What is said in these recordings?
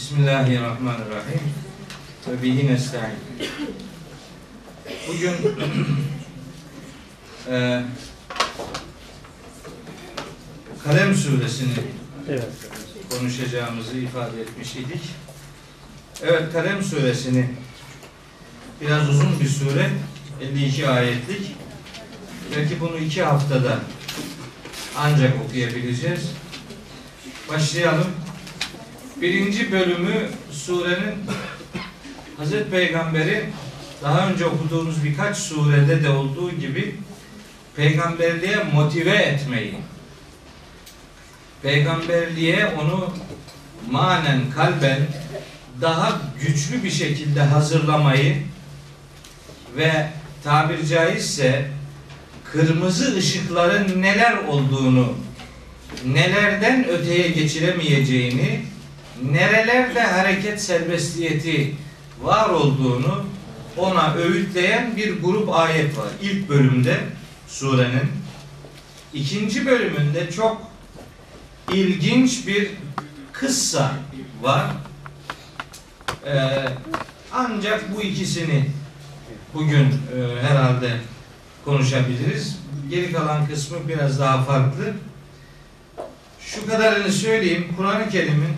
Bismillahirrahmanirrahim. Ve bihi nesta'in. Bugün Kalem suresini konuşacağımızı ifade etmiş idik. Evet, Kalem suresini biraz uzun bir sure, 52 ayetlik. Belki bunu 2 haftada ancak okuyabileceğiz. Başlayalım. Birinci bölümü surenin Hazreti Peygamber'i daha önce okuduğumuz birkaç surede de olduğu gibi peygamberliğe motive etmeyi, peygamberliğe onu manen, kalben daha güçlü bir şekilde hazırlamayı ve tabiri caizse kırmızı ışıkların neler olduğunu, nelerden öteye geçiremeyeceğini, nerelerde hareket serbestiyeti var olduğunu ona öğütleyen bir grup ayet var. İlk bölümde surenin. İkinci bölümünde çok ilginç bir kıssa var. Ancak bu ikisini bugün herhalde konuşabiliriz. Geri kalan kısmı biraz daha farklı. Şu kadarını söyleyeyim. Kur'an-ı Kerim'in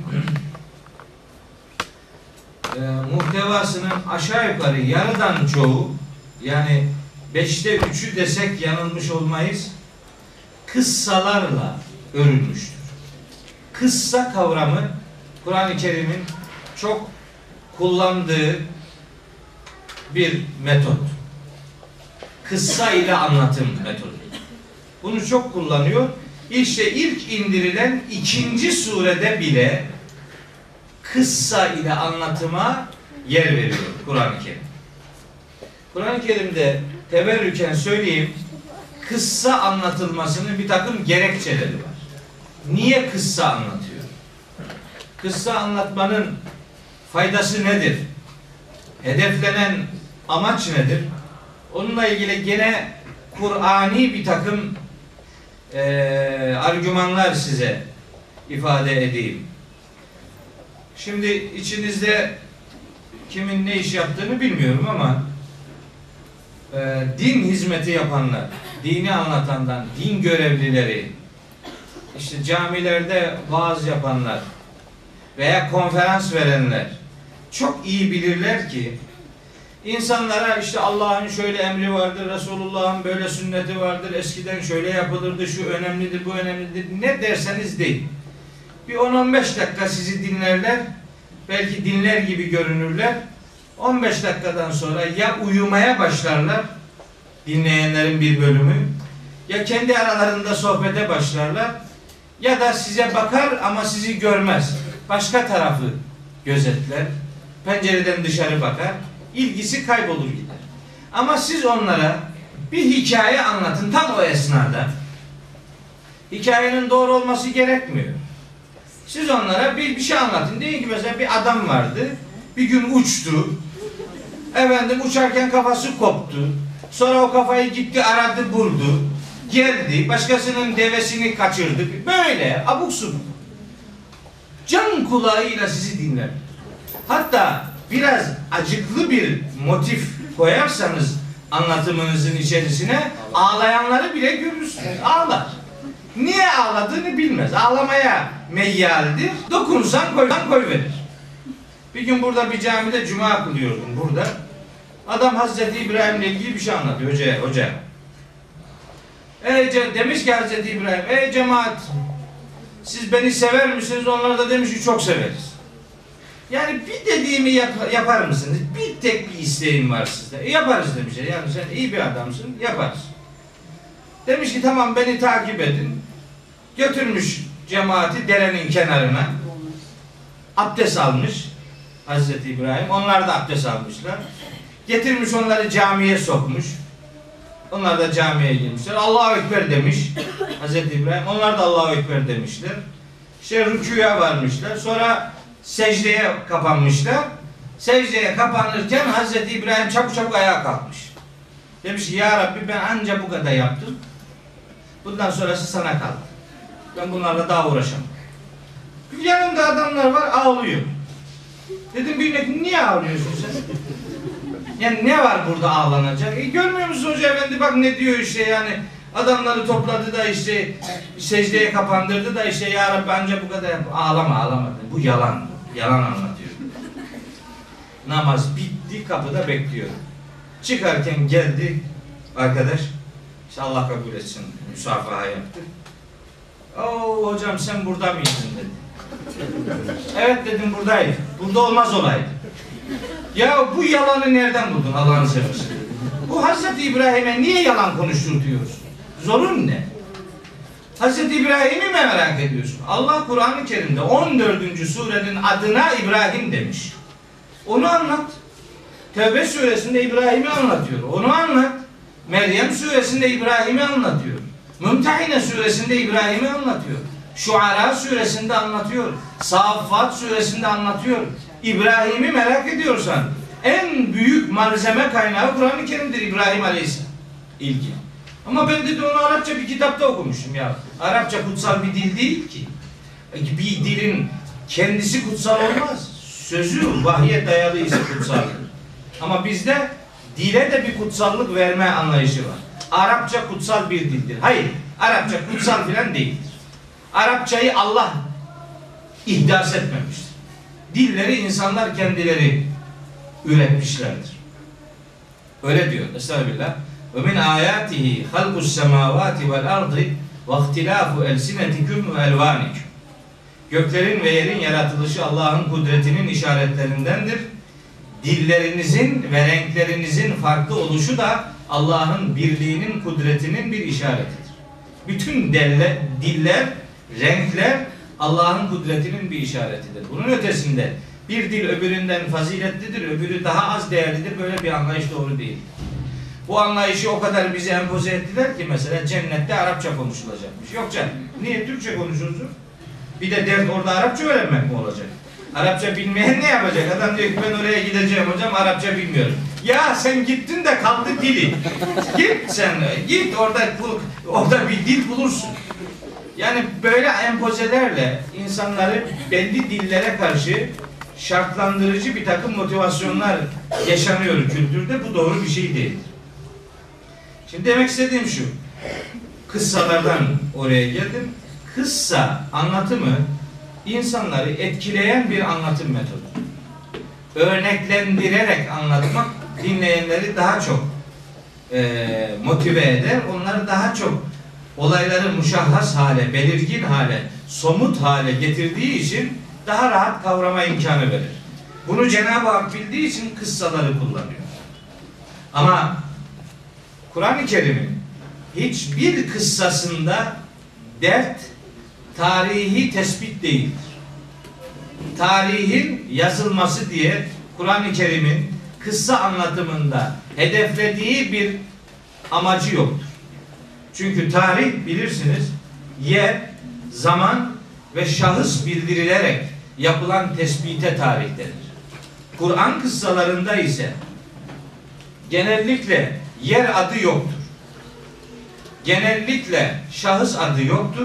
muhtevasının aşağı yukarı yarıdan çoğu, yani 5'te 3'ü desek yanılmış olmayız, kıssalarla örülmüştür. Kıssa kavramı Kur'an-ı Kerim'in çok kullandığı bir metot. Kıssa ile anlatım metodu. Bunu çok kullanıyor. İşte ilk indirilen 2. surede bile kıssa ile anlatıma yer veriyor Kur'an-ı Kerim. Kur'an-ı Kerim'de teberrüken söyleyeyim, kıssa anlatılmasının bir takım gerekçeleri var. Niye kıssa anlatıyor? Kıssa anlatmanın faydası nedir? Hedeflenen amaç nedir? Onunla ilgili gene Kur'ani bir takım argümanlar size ifade edeyim. Şimdi içinizde kimin ne iş yaptığını bilmiyorum ama din hizmeti yapanlar, dini anlatandan, din görevlileri, işte camilerde vaaz yapanlar veya konferans verenler çok iyi bilirler ki İnsanlara işte Allah'ın şöyle emri vardır, Resulullah'ın böyle sünneti vardır, eskiden şöyle yapılırdı, şu önemlidir, bu önemlidir, ne derseniz deyin. Bir 10-15 dakika sizi dinlerler, belki dinler gibi görünürler. 15 dakikadan sonra ya uyumaya başlarlar, dinleyenlerin bir bölümü, ya kendi aralarında sohbete başlarlar, ya da size bakar ama sizi görmez. Başka tarafı gözetler, pencereden dışarı bakar. İlgisi kaybolur gider. Ama siz onlara bir hikaye anlatın tam o esnada. Hikayenin doğru olması gerekmiyor. Siz onlara bir şey anlatın. Deyin ki mesela bir adam vardı. Bir gün uçtu. Efendim uçarken kafası koptu. Sonra o kafayı gitti aradı buldu. Geldi. Başkasının devesini kaçırdı. Böyle abuk subuk. Can kulağıyla sizi dinler. Hatta biraz acıklı bir motif koyarsanız anlatımınızın içerisine ağlayanları bile görürsünüz. Ağlar. Niye ağladığını bilmez. Ağlamaya meyyaldir. Dokunsan koy verir. Bir gün burada bir camide cuma kılıyordum burada. Adam Hazreti İbrahim'le ilgili bir şey anlatıyor hoca. Demiş ki Hazreti İbrahim, ey cemaat, siz beni sever misiniz? Onlar da demiş ki çok severiz. Yani bir dediğimi yapar mısınız? Bir tek bir isteğim var sizde. Yaparız demişler. Yani sen iyi bir adamsın, yaparız. Demiş ki tamam beni takip edin. Götürmüş cemaati derenin kenarına. Abdest almış Hazreti İbrahim. Onlar da abdest almışlar. Getirmiş onları camiye sokmuş. Onlar da camiye girmişler. Allahu Ekber demiş Hazreti İbrahim. Onlar da Allahu Ekber demişler. İşte rükûya varmışlar. Sonra secdeye kapanmışlar. Secdeye kapanırken Hazreti İbrahim çabuk ayağa kalkmış. Demiş ki ya Rabbi ben anca bu kadar yaptım. Bundan sonrası sana kaldı. Ben bunlarla daha uğraşamam. Yanında adamlar var ağlıyor. Dedim bir niye ağlıyorsun sen? Yani ne var burada ağlanacak? Görmüyor musun Hoca Efendi bak ne diyor işte yani. Adamları topladı da işte secdeye kapandırdı da işte ya Rabbi anca bu kadar yap. Ağlama. Bu yalan. Yalan anlatıyor. Namaz bitti, kapıda bekliyorum. Çıkarken geldi arkadaş. İşte Allah kabul etsin. Müsafaha yaptı. Oo hocam sen burada mıydın dedi. Evet dedim buradaydım. Burada olmaz olaydı. Ya bu yalanı nereden buldun Allah'ını seversen? Bu Hazreti İbrahim'e niye yalan konuşturtuyorsun? Zorun ne? Hazreti İbrahim'i mi merak ediyorsun? Allah Kur'an-ı Kerim'de 14. surenin adına İbrahim demiş. Onu anlat. Tevbe suresinde İbrahim'i anlatıyor. Onu anlat. Meryem suresinde İbrahim'i anlatıyor. Mümtehine suresinde İbrahim'i anlatıyor. Şuara suresinde anlatıyor. Saffat suresinde anlatıyor. İbrahim'i merak ediyorsan en büyük malzeme kaynağı Kur'an-ı Kerim'dir İbrahim Aleyhisselam. İlgi. Ama ben de onu Arapça bir kitapta okumuşum ya. Arapça kutsal bir dil değil ki. Bir dilin kendisi kutsal olmaz. Sözü vahye dayalıysa kutsaldır. Ama bizde dile de bir kutsallık verme anlayışı var. Arapça kutsal bir dildir. Hayır, Arapça kutsal filan değildir. Arapçayı Allah ihdas etmemiştir. Dilleri insanlar kendileri üretmişlerdir. Öyle diyor. Estağfirullah. Ve min ayatihi halkus semavati vel ardı ve ihtilafu elsinetikum ve elvanikum. Göklerin ve yerin yaratılışı Allah'ın kudretinin işaretlerindendir. Dillerinizin ve renklerinizin farklı oluşu da Allah'ın birliğinin, kudretinin bir işaretidir. Bütün diller, renkler Allah'ın kudretinin bir işaretidir. Bunun ötesinde bir dil öbüründen faziletlidir, öbürü daha az değerlidir. Böyle bir anlayış doğru değil. Bu anlayışı o kadar bize empoze ettiler ki mesela cennette Arapça konuşulacakmış. Yok canım. Niye Türkçe konuşuyorsun? Bir de dert orada Arapça öğrenmek mi olacak? Arapça bilmeyen ne yapacak? Adam diyor ki ben oraya gideceğim hocam Arapça bilmiyorum. Ya sen gittin de kaldı dili. Git sen. Git orada bir dil bulursun. Yani böyle empozelerle insanları belli dillere karşı şartlandırıcı bir takım motivasyonlar yaşanıyor kültürde. Bu doğru bir şey değildir. Şimdi demek istediğim şu. Kıssalardan oraya geldim. Kıssa anlatımı insanları etkileyen bir anlatım metodu. Örneklendirerek anlatmak dinleyenleri daha çok motive eder. Onları daha çok olayları muşahhas hale, belirgin hale, somut hale getirdiği için daha rahat kavrama imkanı verir. Bunu Cenab-ı Hak bildiği için kıssaları kullanıyor. Ama Kur'an-ı Kerim'in hiçbir kıssasında dert tarihi tespit değildir. Tarihin yazılması diye Kur'an-ı Kerim'in kıssa anlatımında hedeflediği bir amacı yoktur. Çünkü tarih bilirsiniz yer, zaman ve şahıs bildirilerek yapılan tespite tarih denir. Kur'an kıssalarında ise genellikle yer adı yoktur. Genellikle şahıs adı yoktur.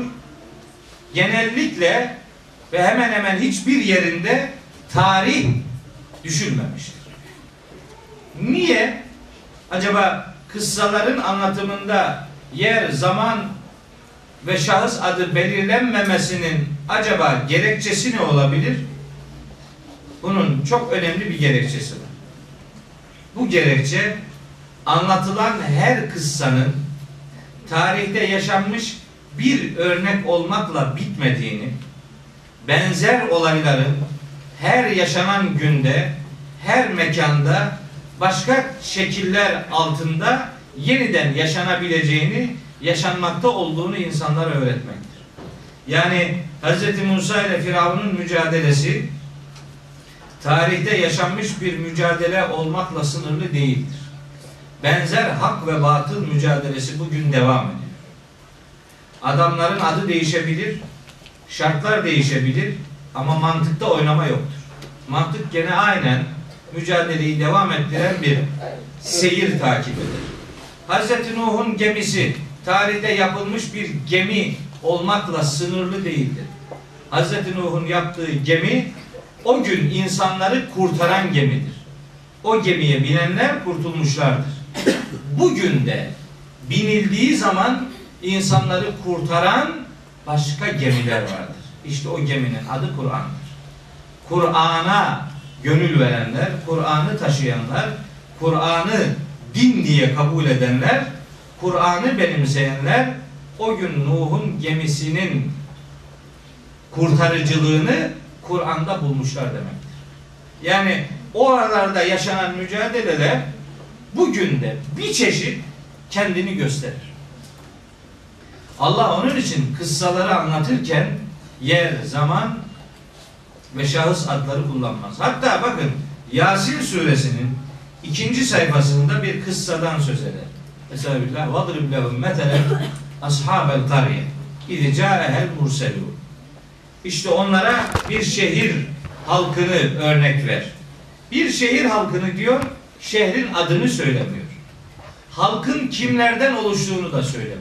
Genellikle ve hemen hemen hiçbir yerinde tarih düşülmemiştir. Niye? Acaba kıssaların anlatımında yer, zaman ve şahıs adı belirlenmemesinin acaba gerekçesi ne olabilir? Bunun çok önemli bir gerekçesi var. Bu gerekçe anlatılan her kıssanın tarihte yaşanmış bir örnek olmakla bitmediğini, benzer olayların her yaşanan günde, her mekanda başka şekiller altında yeniden yaşanabileceğini, yaşanmakta olduğunu insanlara öğretmektir. Yani Hz. Musa ile Firavun'un mücadelesi tarihte yaşanmış bir mücadele olmakla sınırlı değildir. Benzer hak ve batıl mücadelesi bugün devam ediyor. Adamların adı değişebilir, şartlar değişebilir ama mantıkta oynama yoktur. Mantık gene aynen mücadeleyi devam ettiren bir seyir takip eder. Hazreti Nuh'un gemisi tarihte yapılmış bir gemi olmakla sınırlı değildir. Hazreti Nuh'un yaptığı gemi o gün insanları kurtaran gemidir. O gemiye binenler kurtulmuşlardır. Bugün de binildiği zaman insanları kurtaran başka gemiler vardır. İşte o geminin adı Kur'an'dır. Kur'an'a gönül verenler, Kur'an'ı taşıyanlar, Kur'an'ı din diye kabul edenler, Kur'an'ı benimseyenler o gün Nuh'un gemisinin kurtarıcılığını Kur'an'da bulmuşlar demektir. Yani o aralarda yaşanan mücadeleler bugün de bir çeşit kendini gösterir. Allah onun için kıssaları anlatırken yer, zaman ve şahıs adları kullanmaz. Hatta bakın Yasin suresinin 2. sayfasında bir kıssadan söz eder. Mesela billah vadrib lehum metelen ashabel kariye İz câehel murselûn. İşte onlara bir şehir halkını örnek ver. Bir şehir halkını diyor, şehrin adını söylemiyor. Halkın kimlerden oluştuğunu da söylemiyor.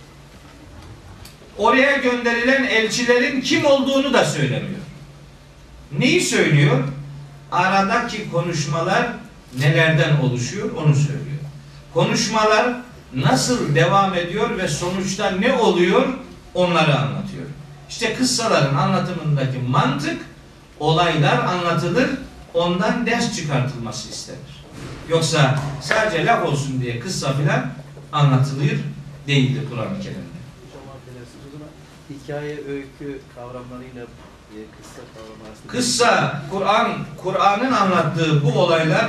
Oraya gönderilen elçilerin kim olduğunu da söylemiyor. Neyi söylüyor? Aradaki konuşmalar nelerden oluşuyor onu söylüyor. Konuşmalar nasıl devam ediyor ve sonuçta ne oluyor onları anlatıyor. İşte kıssaların anlatımındaki mantık, olaylar anlatılır, ondan ders çıkartılması istenir. Yoksa sadece laf olsun diye kıssa filan anlatılır değildir Kur'an-ı Kerim'de. Hikaye, öykü kavramlarıyla kıssa kavramı arasında. Kıssa, Kur'an'ın anlattığı bu olaylar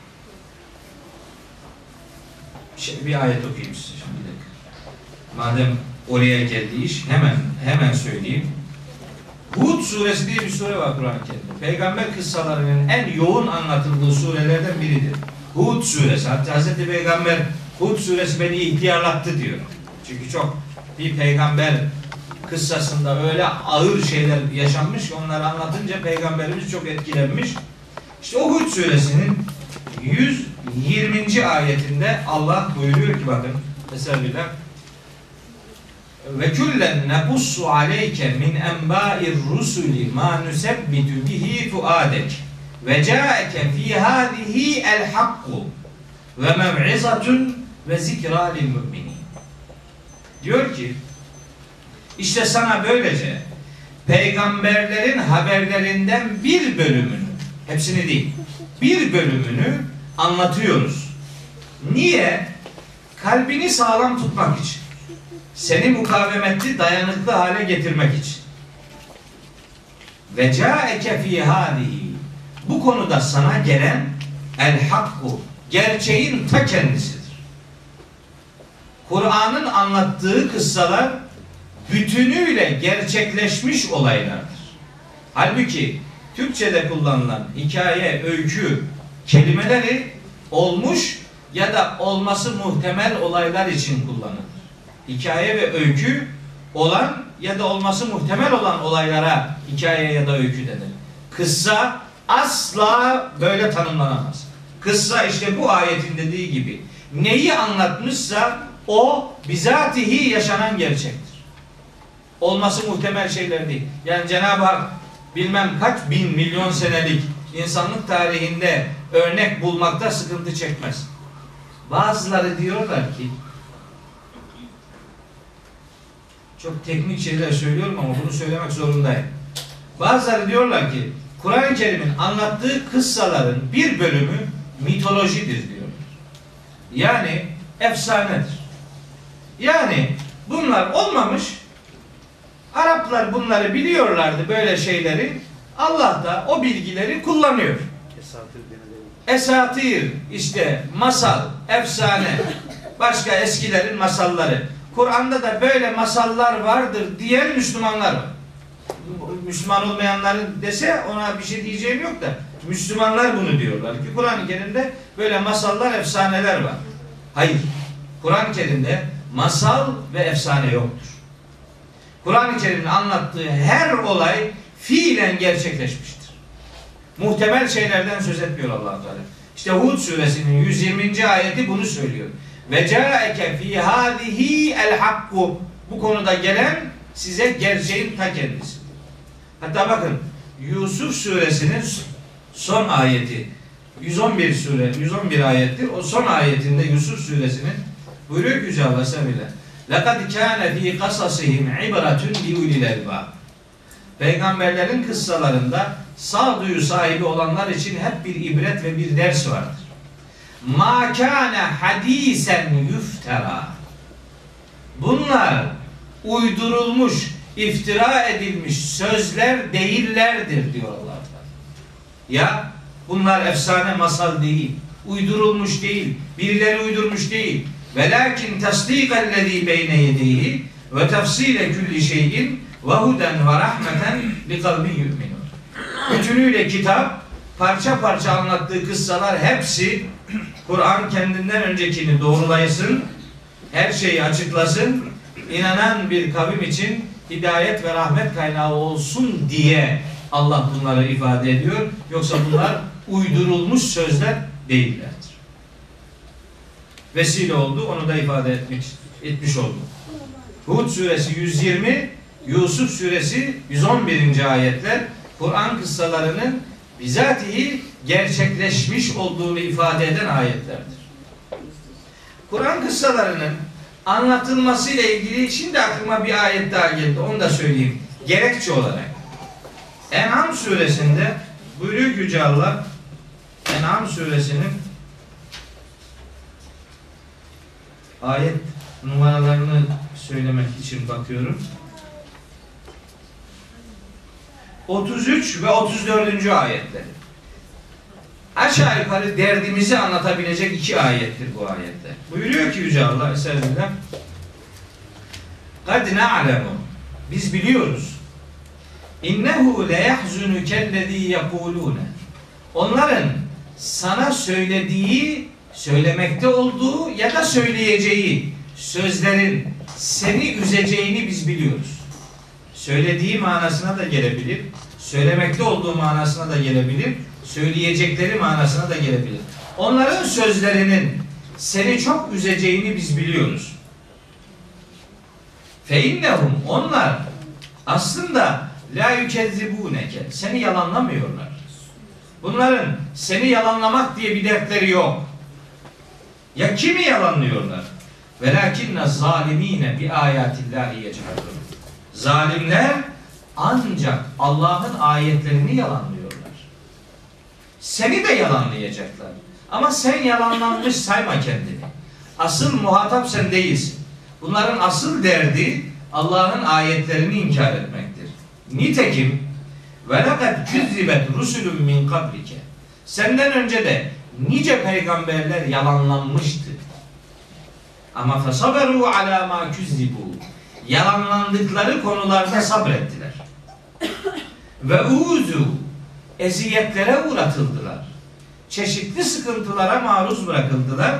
bir ayet okuyayım size şimdi. Madem oraya geldi iş hemen söyleyeyim. Hud suresi diye bir sure var Kur'an-ı Kerim'de. Peygamber kıssalarının en yoğun anlatıldığı surelerden biridir. Hud suresi. Hatta Hazreti Peygamber Hud suresi beni ihtiyarlattı diyor. Çünkü çok bir peygamber kıssasında öyle ağır şeyler yaşanmış ki onları anlatınca peygamberimiz çok etkilenmiş. İşte o Hud suresinin 120. ayetinde Allah buyuruyor ki bakın Estağfirullah ve küllen nebussu aleyke min enba'ir rusuli ma nusebbitu bihi fuadek ve caeke fi hadihi el hakku ve mev'izatun ve zikra lil müminin. Diyor ki işte sana böylece peygamberlerin haberlerinden bir bölümünü, hepsini değil, bir bölümünü anlatıyoruz. Niye? Kalbini sağlam tutmak için. Seni mukavemetli, dayanıklı hale getirmek için. Ve caeke fi hadihi. Bu konuda sana gelen el hakku, gerçeğin ta kendisidir. Kur'an'ın anlattığı kıssalar bütünüyle gerçekleşmiş olaylardır. Halbuki Türkçe'de kullanılan hikaye, öykü kelimeleri olmuş ya da olması muhtemel olaylar için kullanılır. Hikaye ve öykü olan ya da olması muhtemel olan olaylara hikaye ya da öykü denir. Kıssa asla böyle tanımlanamaz. Kıssa işte bu ayetin dediği gibi neyi anlatmışsa o bizatihi yaşanan gerçektir. Olması muhtemel şeyler değil. Yani Cenab-ı Hak bilmem kaç bin milyon senelik insanlık tarihinde örnek bulmakta sıkıntı çekmez. Bazıları diyorlar ki çok teknik şeyler söylüyorum ama bunu söylemek zorundayım. Bazıları diyorlar ki Kur'an-ı Kerim'in anlattığı kıssaların bir bölümü mitolojidir diyorlar. Yani efsanedir. Yani bunlar olmamış. Araplar bunları biliyorlardı böyle şeyleri. Allah da o bilgileri kullanıyor. Esatir işte masal, efsane, başka eskilerin masalları. Kur'an'da da böyle masallar vardır diyen Müslümanlar var. Müslüman olmayanların dese ona bir şey diyeceğim yok da Müslümanlar bunu diyorlar ki Kur'an-ı Kerim'de böyle masallar, efsaneler var. Hayır. Kur'an-ı Kerim'de masal ve efsane yoktur. Kur'an-ı Kerim'in anlattığı her olay fiilen gerçekleşmiştir. Muhtemel şeylerden söz etmiyor Allah-u Teala. İşte Hud suresinin 120. ayeti bunu söylüyor. Ve caeke fi hadihi el hakku. Bu konuda gelen size gerçeğin ta kendisi. Hatta bakın Yusuf suresinin son ayeti 111 ayettir. O son ayetinde Yusuf suresinin buyuruyor ki Yüce Allah Sebebiyle لَقَدْ كَانَ ف۪ي قَصَصِهِمْ عِبْرَةٌ لِيُولِي الْاَلْبَابِ Peygamberlerin kıssalarında sağduyu sahibi olanlar için hep bir ibret ve bir ders vardır. مَا كَانَ حَد۪يسًا يُفْتَرَى Bunlar uydurulmuş, iftira edilmiş sözler değillerdir diyor Allah. Ya bunlar efsane masal değil, uydurulmuş değil, birileri uydurmuş değil. Velakin tasdikellezî beyne yedeyhi ve tefsîle külli şeyin ve huden ve rahmeten li kavmin yu'minun. Bütünüyle kitap, parça parça anlattığı kıssalar hepsi Kur'an kendinden öncekini doğrulayısın, her şeyi açıklasın, inanan bir kavim için hidayet ve rahmet kaynağı olsun diye Allah bunları ifade ediyor. Yoksa bunlar uydurulmuş sözler değillerdir. Vesile oldu, onu da ifade etmiş oldu. Hud suresi 120, Yusuf suresi 111. ayetler Kur'an kıssalarının bizatihi gerçekleşmiş olduğunu ifade eden ayetlerdir. Kur'an kıssalarının anlatılmasıyla ilgili şimdi aklıma bir ayet daha geldi. Onu da söyleyeyim. Gerekçe olarak. En'am suresinde buyuruyor ki Yüce Allah, En'am suresinin ayet numaralarını söylemek için bakıyorum. 33 ve 34. ayetleri. Aşağı yukarı derdimizi anlatabilecek iki ayettir bu ayetler. Buyuruyor ki Yüce Allah Estağfirullah. قَدْ نَعْلَمُ Biz biliyoruz. İnnehu le yahzunukellezî yekulûne. Onların sana söylediği, söylemekte olduğu ya da söyleyeceği sözlerin seni üzeceğini biz biliyoruz. Söylediği manasına da gelebilir, söylemekte olduğu manasına da gelebilir, söyleyecekleri manasına da gelebilir. Onların sözlerinin seni çok üzeceğini biz biliyoruz. Feinnehum onlar aslında la yükezzibûneke seni yalanlamıyorlar. Bunların seni yalanlamak diye bir dertleri yok. Ya kimi yalanlıyorlar? Velakinne zalimine bi ayatillahi yecehadun. Zalimler ancak Allah'ın ayetlerini yalanlıyorlar. Seni de yalanlayacaklar. Ama sen yalanlanmış sayma kendini. Asıl muhatap sen değilsin. Bunların asıl derdi Allah'ın ayetlerini inkar etmektir. Nitekim وَلَقَدْ كُذِّبَتْ رُسُلٌ مِنْ قَبْلِكَ Senden önce de nice peygamberler yalanlanmıştı. Ama فَصَبَرُوا عَلَى مَا كُذِّبُوا Yalanlandıkları konularda sabrettiler. Ve uzu eziyetlere uğratıldılar. Çeşitli sıkıntılara maruz bırakıldılar.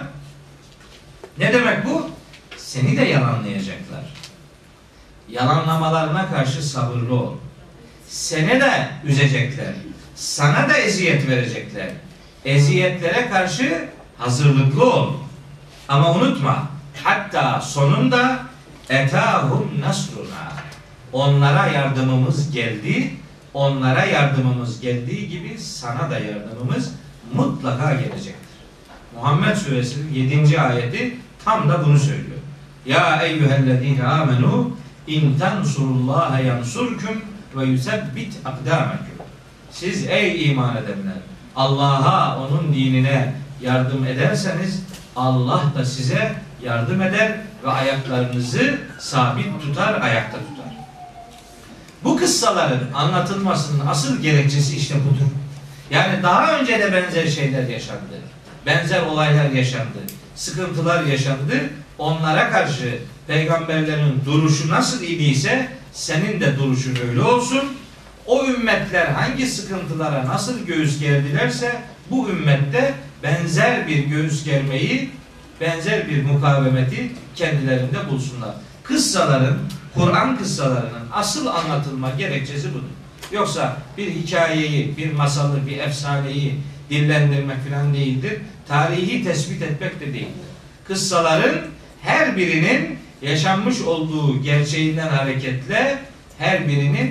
Ne demek bu? Seni de yalanlayacaklar. Yalanlamalarına karşı sabırlı ol. Seni de üzecekler. Sana da eziyet verecekler. Eziyetlere karşı hazırlıklı ol. Ama unutma, hatta sonunda etahum nasruna. Onlara yardımımız geldi. Onlara yardımımız geldiği gibi sana da yardımımız mutlaka gelecektir. Muhammed Suresinin 7. ayeti tam da bunu söylüyor. Ya eyyühellezine amenu in tansurullaha yansurkum ve yusebbit akdameküm. Siz ey iman edenler Allah'a, onun dinine yardım ederseniz Allah da size yardım eder ve ayaklarınızı sabit tutar, ayakta tutar. Bu kıssaların anlatılmasının asıl gerekçesi işte budur. Yani daha önce de benzer şeyler yaşandı. Benzer olaylar yaşandı. Sıkıntılar yaşandı. Onlara karşı peygamberlerin duruşu nasıl idiyse senin de duruşun öyle olsun. O ümmetler hangi sıkıntılara nasıl göğüs gerdilerse bu ümmette benzer bir göğüs germeyi, benzer bir mukavemeti kendilerinde bulsunlar. Kıssaların, Kur'an kıssalarının asıl anlatılma gerekçesi budur. Yoksa bir hikayeyi, bir masalı, bir efsaneyi dillendirmek falan değildir. Tarihi tespit etmek de değildir. Kıssaların her birinin yaşanmış olduğu gerçeğinden hareketle her birinin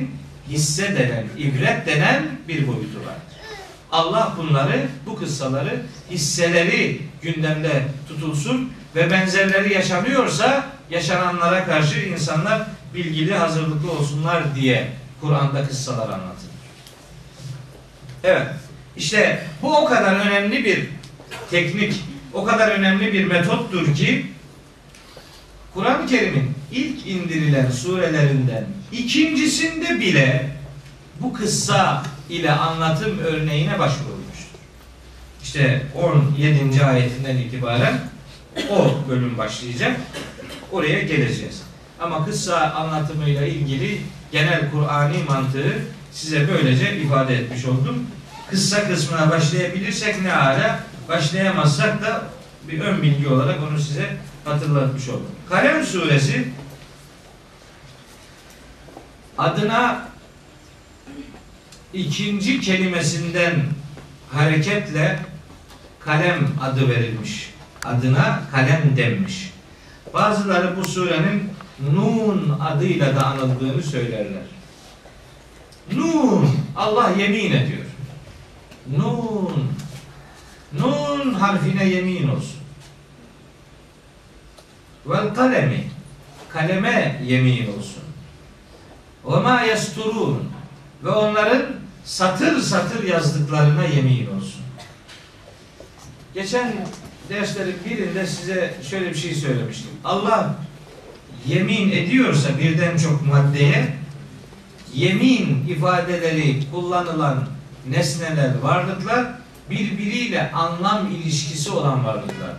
hisse denen, ibret denen bir boyutu vardır. Allah bunları, bu kıssaları, hisseleri gündemde tutulsun ve benzerleri yaşanıyorsa yaşananlara karşı insanlar bilgili, hazırlıklı olsunlar diye Kur'an'da kıssalar anlatılır. Evet, işte bu o kadar önemli bir teknik, o kadar önemli bir metottur ki Kur'an-ı Kerim'in ilk indirilen surelerinden ikincisinde bile bu kıssa ile anlatım örneğine başvurulmuştur. İşte 17. ayetinden itibaren o bölüm başlayacak. Oraya geleceğiz. Ama kıssa anlatımıyla ilgili genel Kur'ani mantığı size böylece ifade etmiş oldum. Kıssa kısmına başlayabilirsek ne ala, başlayamazsak da bir ön bilgi olarak onu size hatırlatmış oldum. Kalem suresi adına ikinci kelimesinden hareketle kalem adı verilmiş. Adına kalem denmiş. Bazıları bu surenin Nun adıyla da anıldığını söylerler. Nun, Allah yemin ediyor. Nun, Nun harfine yemin olsun. Vel kalemi, kaleme yemin olsun. Ve ma yasturun, ve onların satır satır yazdıklarına yemin olsun. Geçen derslerin birinde size şöyle bir şey söylemiştim. Allah yemin ediyorsa birden çok maddeye, yemin ifadeleri kullanılan nesneler, varlıklar birbiriyle anlam ilişkisi olan varlıklardır.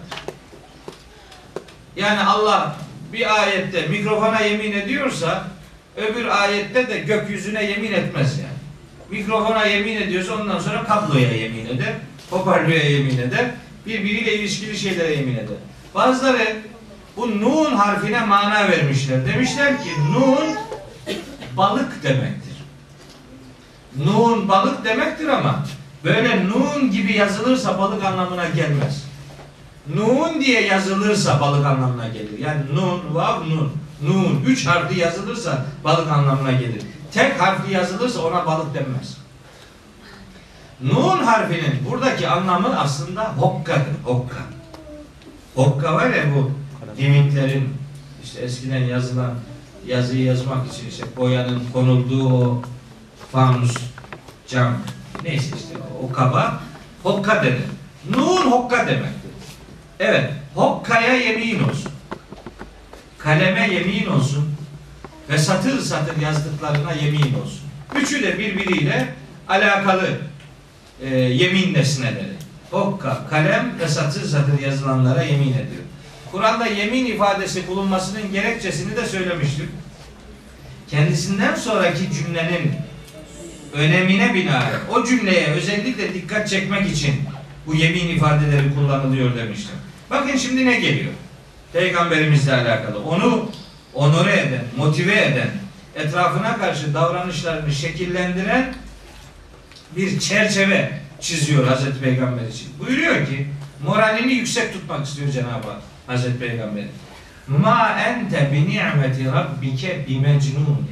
Yani Allah bir ayette mikrofona yemin ediyorsa öbür ayette de gökyüzüne yemin etmez yani. Mikrofona yemin ediyorsa ondan sonra kabloya yemin eder, hoparlöre yemin eder, birbiriyle ilişkili şeylere yemin eder. Bazıları bu nun harfine mana vermişler. Demişler ki nun balık demektir. Nun balık demektir ama böyle nun gibi yazılırsa balık anlamına gelmez. Nun diye yazılırsa balık anlamına gelir. Yani nun, vav, nun. Nun, 3 harfli yazılırsa balık anlamına gelir. Tek harfli yazılırsa ona balık denmez. Nun harfinin buradaki anlamı aslında hokkadır. Hokka. Hokka var ya bu limitlerin işte eskiden yazılan yazıyı yazmak için işte boyanın konulduğu o fanus, cam neyse işte o kaba hokka denir. Nun hokka demektir. Evet, hokkaya yemin olsun. Kaleme yemin olsun ve satır satır yazdıklarına yemin olsun. Üçü de birbiriyle alakalı yemin nesneleri. Hokka, kalem ve satır satır yazılanlara yemin ediyor. Kur'an'da yemin ifadesi bulunmasının gerekçesini de söylemiştim. Kendisinden sonraki cümlenin önemine binaen o cümleye özellikle dikkat çekmek için bu yemin ifadeleri kullanılıyor demiştim. Bakın şimdi ne geliyor? Peygamberimizle alakalı. Onu onore eden, motive eden, etrafına karşı davranışlarını şekillendiren bir çerçeve çiziyor Hazreti Peygamber için. Buyuruyor ki moralini yüksek tutmak istiyor Cenab-ı Hak Hazreti Peygamber. Ma ente bi ni'meti rabbike bi mecnun.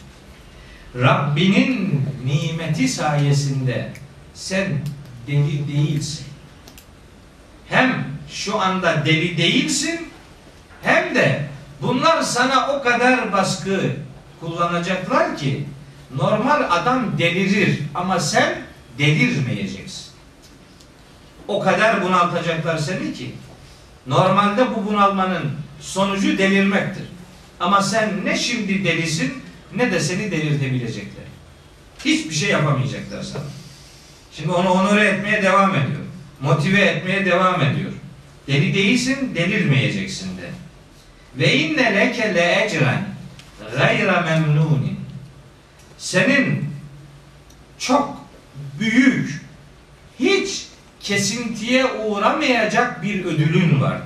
Rabbinin nimeti sayesinde sen deli değilsin. Hem şu anda deli değilsin hem de bunlar sana o kadar baskı kullanacaklar ki normal adam delirir ama sen delirmeyeceksin. O kadar bunaltacaklar seni ki normalde bu bunalmanın sonucu delirmektir. Ama sen ne şimdi delisin ne de seni delirtebilecekler. Hiçbir şey yapamayacaklar sana. Şimdi onu onore etmeye devam ediyor. Motive etmeye devam ediyor. Deli değilsin, delirmeyeceksin de. Ve inne leke le ecren gayra memnunin. Senin çok büyük, hiç kesintiye uğramayacak bir ödülün vardır.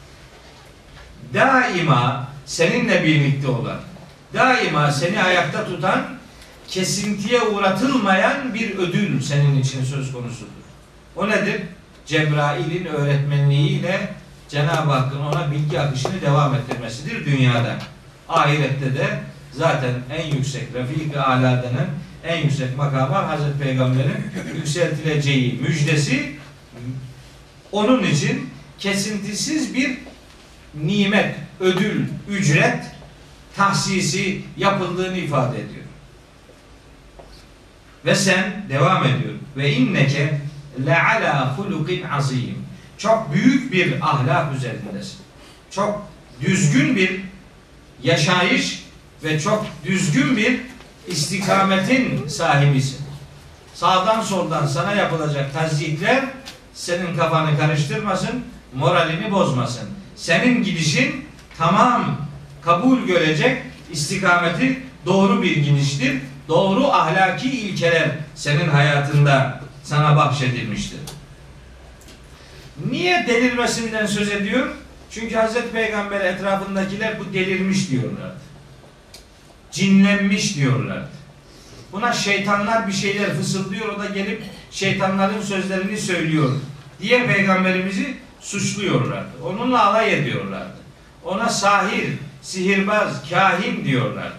Daima seninle birlikte olan, daima seni ayakta tutan, kesintiye uğratılmayan bir ödül senin için söz konusudur. O nedir? Cebrail'in öğretmenliğiyle Cenab-ı Hakk'ın ona bilgi akışını devam ettirmesidir dünyada. Ahirette de zaten en yüksek Refik-i Âlâ denen en yüksek makama Hazreti Peygamber'in yükseltileceği müjdesi onun için kesintisiz bir nimet, ödül, ücret tahsisi yapıldığını ifade ediyor. Ve sen devam ediyor. Ve inneke le'alâ hulukin azîm. Çok büyük bir ahlak üzerindesin. Çok düzgün bir yaşayış ve çok düzgün bir istikametin sahibisin. Sağdan soldan sana yapılacak tazyikler senin kafanı karıştırmasın, moralini bozmasın. Senin gidişin tamam kabul görecek istikameti doğru bir gidiştir. Doğru ahlaki ilkeler senin hayatında sana bahşedilmiştir. Niye delirmesinden söz ediyor? Çünkü Hazreti Peygamber etrafındakiler bu delirmiş diyorlardı. Cinlenmiş diyorlardı. Buna şeytanlar bir şeyler fısıldıyor, o da gelip şeytanların sözlerini söylüyor diye Peygamberimizi suçluyorlardı. Onunla alay ediyorlardı. Ona sahir, sihirbaz, kahin diyorlardı.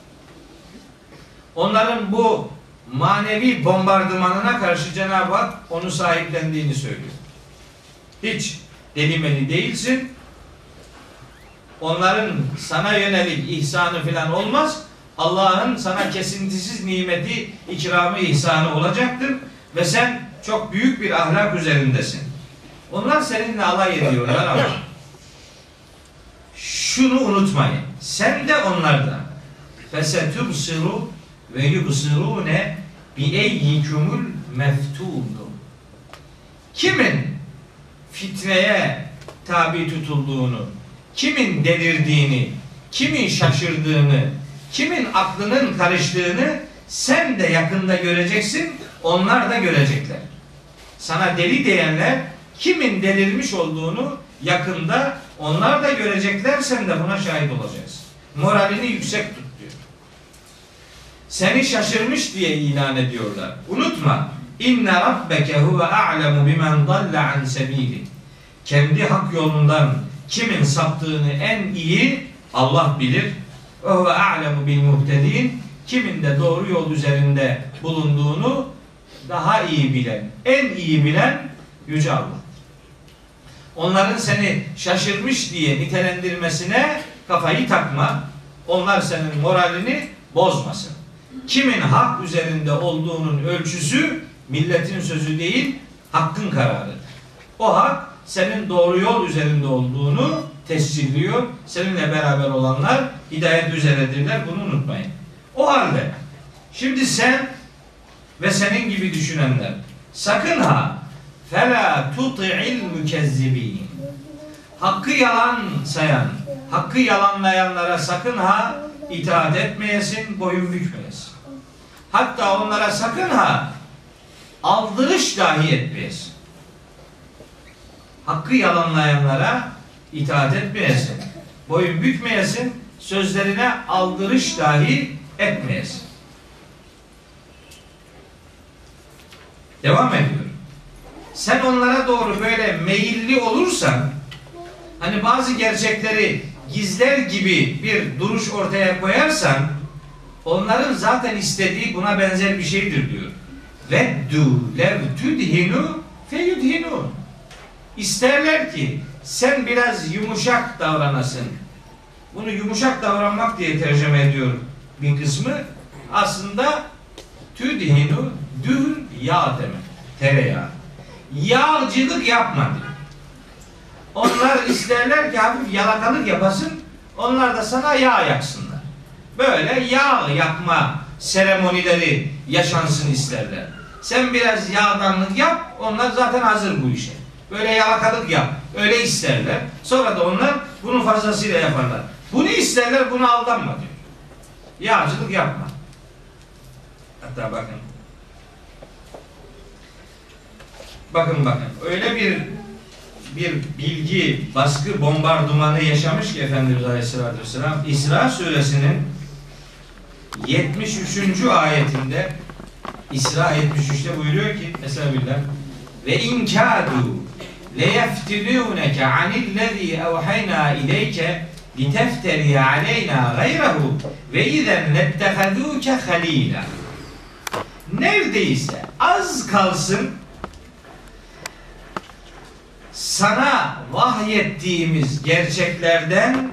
Onların bu manevi bombardımanına karşı Cenab-ı Hak onu sahiplendiğini söylüyor. Hiç delimeli değilsin. Onların sana yönelik ihsanı filan olmaz. Allah'ın sana kesintisiz nimeti, ikramı, ihsanı olacaktır. Ve sen çok büyük bir ahlak üzerindesin. Onlar seninle alay ediyorlar ama şunu unutmayın. Sen de onlardan. Fesetubsiru ve yubsirune bi eyyikumul meftûnum. Kimin fitneye tabi tutulduğunu, kimin delirdiğini, kimin şaşırdığını, kimin aklının karıştığını sen de yakında göreceksin, onlar da görecekler. Sana deli diyenler kimin delirmiş olduğunu yakında onlar da görecekler, sen de buna şahit olacaksın. Moralini yüksek tut diyor. Seni şaşırmış diye ilan ediyorlar. Unutma. İnne rabbeke huve a'lemu bimen dalle an sebili. Kendi hak yolundan kimin saptığını en iyi Allah bilir. Ve huve a'lemu bil muhtedin. Kimin de doğru yol üzerinde bulunduğunu daha iyi bilen, en iyi bilen Yüce Allah. Onların seni şaşırmış diye nitelendirmesine kafayı takma. Onlar senin moralini bozmasın. Kimin hak üzerinde olduğunun ölçüsü milletin sözü değil, hakkın kararıdır. O hak senin doğru yol üzerinde olduğunu tescilliyor. Seninle beraber olanlar hidayet üzeredirler. Bunu unutmayın. O halde şimdi sen ve senin gibi düşünenler sakın ha fela tuti'il mükezzibin. Hakkı yalan sayan, hakkı yalanlayanlara sakın ha itaat etmeyesin, boyun bükmeyesin. Hatta onlara sakın ha aldırış dahi etmeyesin. Hakkı yalanlayanlara itaat etmeyesin, boyun bükmeyesin, sözlerine aldırış dahi etmeyesin. Devam ediyor. Sen onlara doğru böyle meyilli olursan, hani bazı gerçekleri gizler gibi bir duruş ortaya koyarsan, onların zaten istediği buna benzer bir şeydir diyor. Veddu lev tudhinu feyudhinun. İsterler ki sen biraz yumuşak davranasın. Bunu yumuşak davranmak diye tercüme ediyor bir kısmı. Aslında tudhinu, dühün, yağ demek. Tereyağı. Yağcılık yapma diyor. Onlar isterler ki hafif yalakalık yapasın. Onlar da sana yağ yaksınlar. Böyle yağ yakma seremonileri yaşansın isterler. Sen biraz yağdanlık yap, onlar zaten hazır bu işe. Böyle yalakalık yap, öyle isterler. Sonra da onlar bunun fazlasıyla yaparlar. Bunu isterler, buna aldanma diyor. Yağcılık yapma. Hatta bakın. Bakın. Öyle bir bilgi, baskı, bombardımanı yaşamış ki Efendimiz Aleyhisselatü Vesselam İsra suresinin 73. ayetinde İsra 73'te buyuruyor ki Estağfirullah ve inkâdû leyeftinûneke anillezî evhayna ileyke لِتَفْتَرِيَ عَلَيْنَا غَيْرَهُ وَاِذَنْ نَتَّخَذُوكَ خَل۪يلًا. Neredeyse az kalsın sana vahyettiğimiz gerçeklerden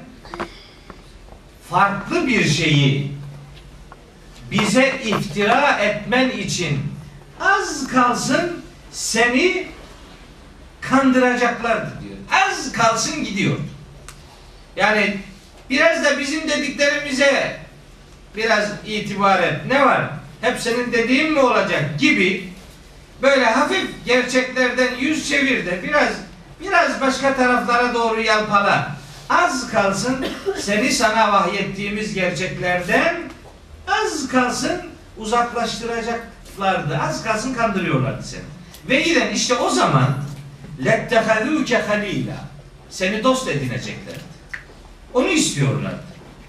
farklı bir şeyi bize iftira etmen için az kalsın seni kandıracaklardı diyor. Az kalsın gidiyor. Yani biraz da bizim dediklerimize biraz itibar et. Ne var? Hep senin dediğin mi olacak gibi böyle hafif gerçeklerden yüz çevir de biraz başka taraflara doğru yalpala. Az kalsın seni sana vahyettiğimiz gerçeklerden az kalsın uzaklaştıracaklardı. Az kalsın kandırıyorlardı seni. Ve giden işte o zaman lettehadûke halîlâ. Seni dost edineceklerdi. Onu istiyorlardı.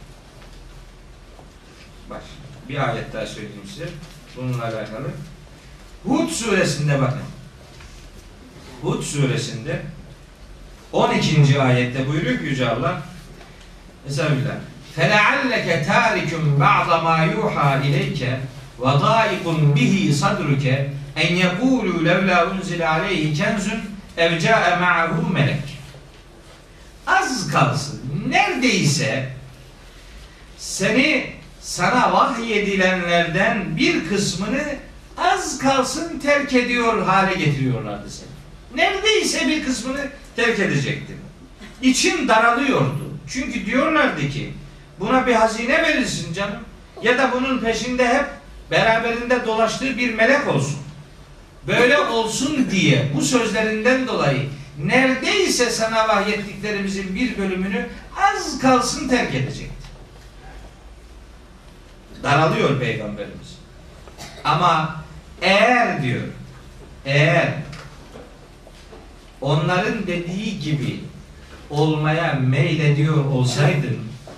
Bak bir ayet daha söyleyeyim size. Bununla alakalı. Hud suresinde bakın. Hud suresinde 12. ayette buyuruyor ki Yüce Allah Estağfirullah. فَلَعَلَّكَ تَارِكٌ بَعْضَ مَا يُوحَى إِلَيْكَ وَضَائِقٌ بِهِ صَدْرُكَ اَنْ يَقُولُوا لَوْلَا اُنْزِلَ عَلَيْهِ كَنْزٌ اَوْ جَاءَ مَعَهُ مَلَكٌ. Az kalsın, neredeyse sana vahyedilenlerden bir kısmını az kalsın terk ediyor hale getiriyorlardı seni. Neredeyse bir kısmını terk edecektin. İçin daralıyordu. Çünkü diyorlardı ki buna bir hazine verilsin canım. Ya da bunun peşinde hep beraberinde dolaştığı bir melek olsun. Böyle olsun diye bu sözlerinden dolayı neredeyse sana vahyettiklerimizin bir bölümünü az kalsın terk edecekti. Daralıyor Peygamberimiz. Ama eğer onların dediği gibi olmaya meylediyor olsaydın,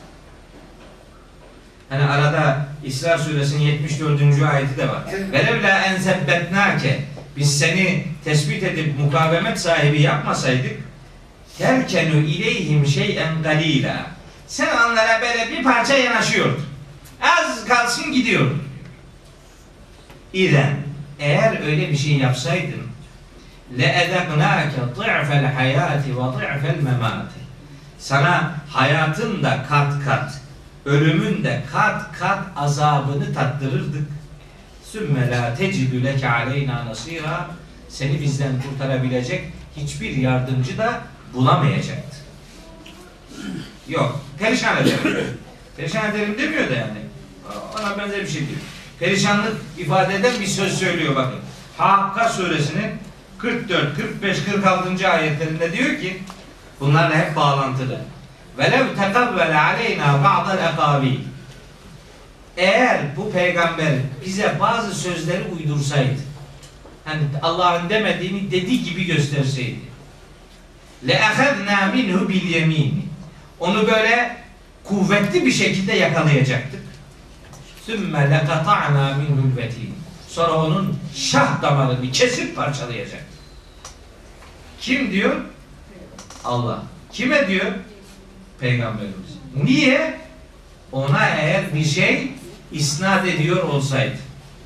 hani arada İsra suresinin 74. ayeti de var. Velevla en sebbetnake, biz seni tespit edip mukavemet sahibi yapmasaydık, terkenu ileyhim şey'en galila, sen onlara böyle bir parça yanaşıyordun. Az kalsın gidiyordun. İzen, eğer öyle bir şey yapsaydın, le'edeknâke ضِعْفَ الْحَيَاتِ وَضِعْفَ الْمَمَاتِ, sana hayatın da kat kat, ölümün de kat kat azabını tattırırdık. Sümme la tecidü leke aleyna nasira, seni bizden kurtarabilecek hiçbir yardımcı da bulamayacaktı. Yok, perişan ederim. Perişan ederim demiyor da yani. Ona benzer bir şey diyor. Perişanlık ifade eden bir söz söylüyor bakın. Hakka suresinin 44, 45, 46. ayetlerinde diyor ki, bunlarla hep bağlantılı. Velev tekavvele aleyna ba'dal ekabil, eğer bu peygamber bize bazı sözleri uydursaydı, hani Allah'ın demediğini dediği gibi gösterseydi, le'ehednâ minhu bil yemîni, onu böyle kuvvetli bir şekilde yakalayacaktık. Sümme lekata'nâ minhul vetin, sonra onun şah damarını kesip parçalayacaktık. Kim diyor? Allah. Kime diyor? Peygamberimiz. Niye? Ona eğer bir şey isnat ediyor olsaydı.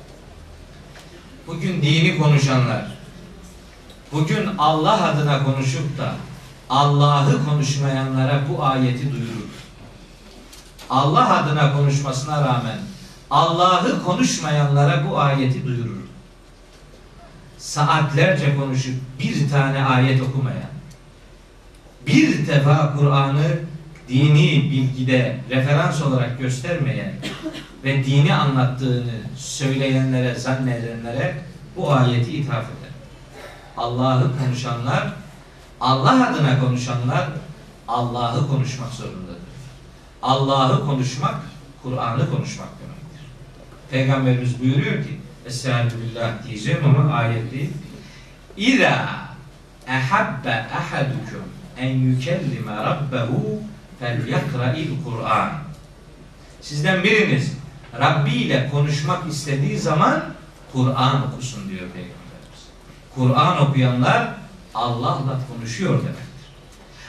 Bugün dini konuşanlar, bugün Allah adına konuşup da Allah'ı konuşmayanlara bu ayeti duyurur. Allah adına konuşmasına rağmen Allah'ı konuşmayanlara bu ayeti duyurur. Saatlerce konuşup bir tane ayet okumayan, bir defa Kur'an'ı dini bilgide referans olarak göstermeyen ve dini anlattığını söyleyenlere, zannedenlere bu ayeti ithaf eder. Allah'ı konuşanlar, Allah adına konuşanlar Allah'ı konuşmak zorundadır. Allah'ı konuşmak, Kur'an'ı konuşmak demektir. Peygamberimiz buyuruyor ki, Estağfirullah diyeceğim ama ayet değil. İza ehabbe ahadukum en yükellime rabbehu fel yakra'il Kur'an. Sizden biriniz Rabbi ile konuşmak istediği zaman Kur'an okusun diyor Peygamberimiz. Kur'an okuyanlar Allah'la konuşuyor demektir.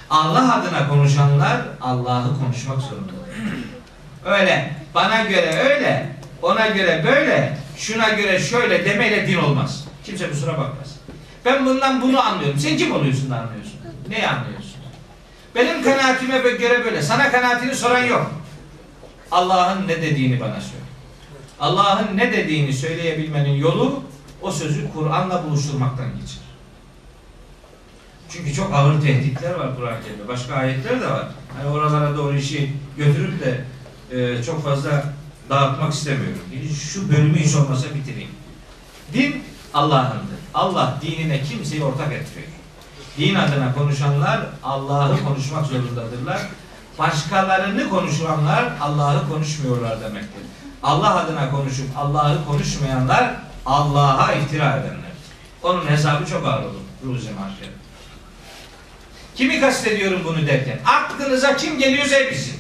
Allah adına konuşanlar Allah'ı konuşmak zorundadır. Öyle bana göre öyle, ona göre böyle, şuna göre şöyle demeyle din olmaz. Kimse kusura bakmaz. Ben bundan bunu anlıyorum. Sen kim oluyorsun da anlıyorsun? Neyi anlıyorsun? Benim kanaatime göre böyle. Sana kanaatini soran yok. Allah'ın ne dediğini bana söyle. Allah'ın ne dediğini söyleyebilmenin yolu o sözü Kur'an'la buluşturmaktan geçer. Çünkü çok ağır tehditler var Kur'an-ı Kerim'de. Başka ayetler de var. Hani oralara doğru işi götürüp de çok fazla dağıtmak istemiyorum. Şu bölümü hiç olmasa bitireyim. Din Allah'ındır. Allah dinine kimseyi ortak etmiyor. Din adına konuşanlar Allah'ı konuşmak zorundadırlar. Başkalarını konuşanlar Allah'ı konuşmuyorlar demektir. Allah adına konuşup Allah'ı konuşmayanlar Allah'a iftira edenler. Onun hesabı çok ağır olur. Ruzi mahşer. Kimi kastediyorum bunu derken? Aklınıza kim geliyorsa hepsi.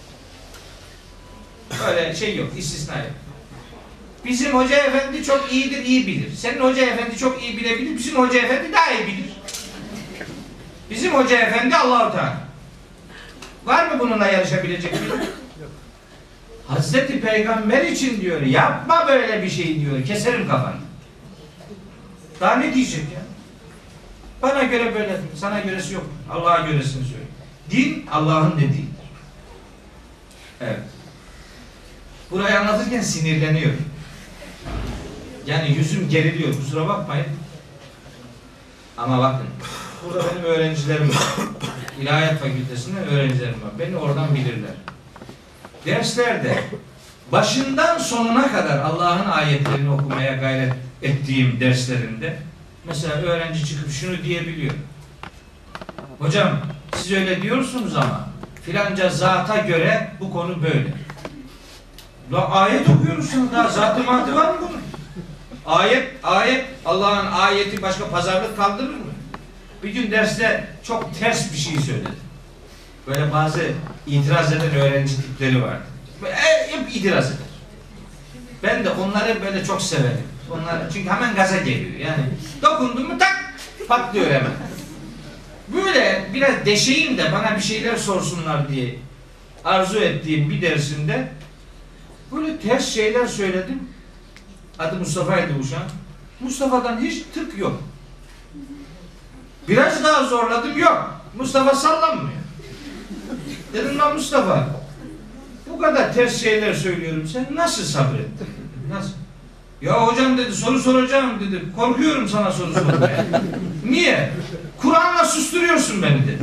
Böyle şey yok, istisna yok. Bizim hoca efendi çok iyidir, iyi bilir. Senin hoca efendi çok iyi bilebilir, bizim hoca efendi daha iyi bilir. Bizim hoca efendi Allah-u Teala. Var mı bununla yarışabilecek biri? Hazreti Peygamber için diyor, yapma böyle bir şey diyor, keserim kafanı. Daha ne diyecek ya? Bana göre böyle, sana göresi yok. Allah'a göresini söyle. Din Allah'ın dediğidir. Evet. Burayı anlatırken sinirleniyor. Yani yüzüm geriliyor, kusura bakmayın. Ama bakın, burada benim öğrencilerim var. İlahiyat Fakültesi'nde öğrencilerim var. Beni oradan bilirler. Derslerde başından sonuna kadar Allah'ın ayetlerini okumaya gayret ettiğim derslerimde mesela öğrenci çıkıp şunu diyebiliyor. Hocam siz öyle diyorsunuz ama filanca zata göre bu konu böyle. La ayet okuyoruz sana, daha zatı mantı var mı bunun? Ayet, Allah'ın ayeti başka pazarlık kaldırır mı? Bir gün derste çok ters bir şey söyledi. Böyle bazı itiraz eden öğrenci tipleri vardı. Hep itiraz eder. Ben de onları böyle çok severim. Onlar çünkü hemen gaza geliyor. Yani dokundum mu tak patlıyor hemen. Böyle biraz deşeyim de bana bir şeyler sorsunlar diye arzu ettiğim bir dersimde böyle ters şeyler söyledim. Adı Mustafa'ydı uşağın. Mustafa'dan hiç tık yok. Biraz daha zorladım, yok. Mustafa sallanmıyor. Dedim lan Mustafa, bu kadar ters şeyler söylüyorum, sen nasıl sabrettin? Nasıl? Ya hocam dedi, soru soracağım dedi. Korkuyorum sana soru sormaya. Niye? Kur'an'la susturuyorsun beni dedi.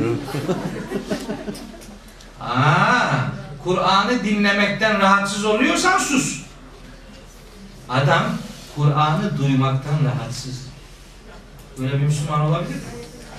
Kur'an'ı dinlemekten rahatsız oluyorsan sus. Adam Kur'an'ı duymaktan rahatsız. Böyle bir Müslüman olabilir mi?